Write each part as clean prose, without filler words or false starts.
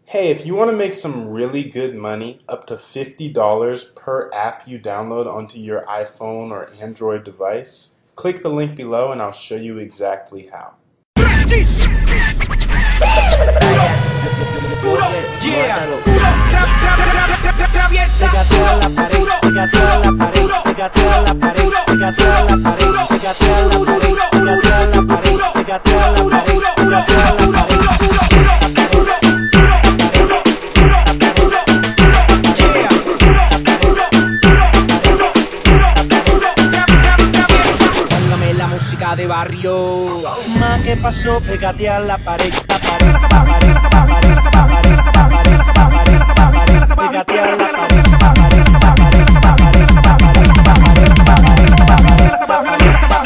Hey, if you want to make some really good money, up to $50 per app you download onto your iPhone or Android device, click the link below and I'll show you exactly how. De barrio, ma ¿qué pasó? Pégate a la pared, la pared, la pared, la pared, la pared, la pared, la pared, la pared, pégate a la pared, la pared, la pared, la pared, la pared, la pared, la pared, la pared, la pared,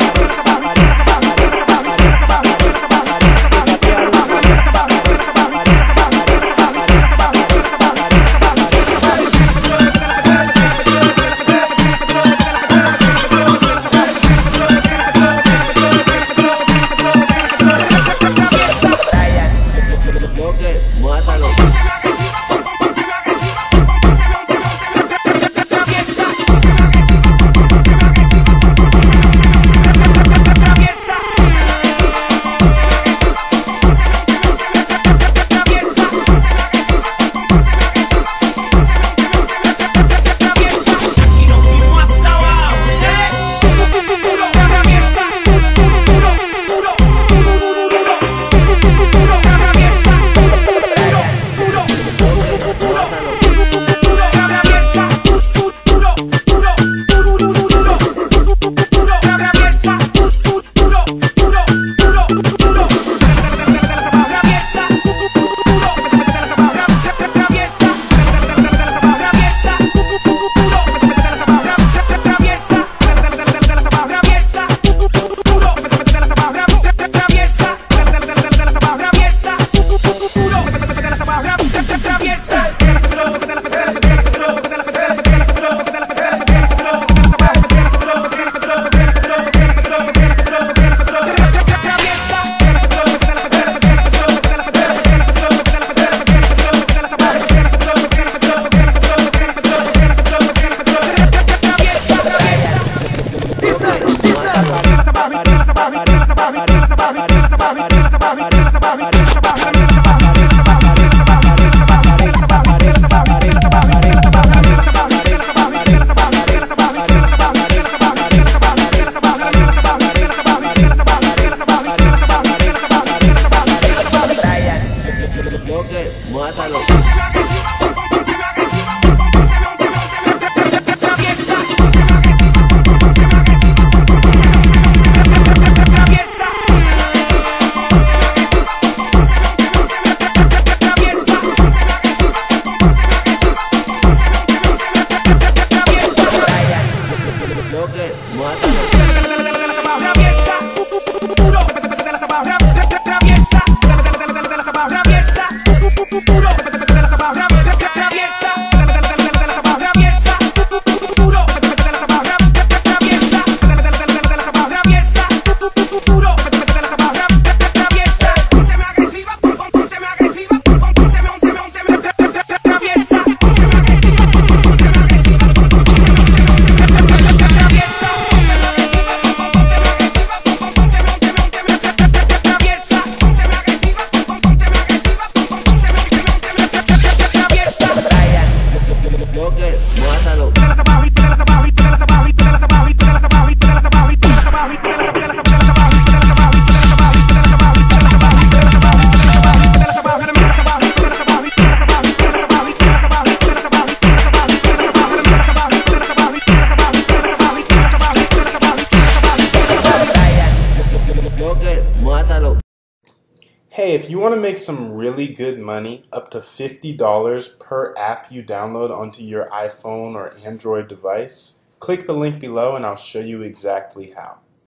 Hey, if you want to make some really good money, up to $50 per app you download onto your iPhone or Android device, click the link below and I'll show you exactly how.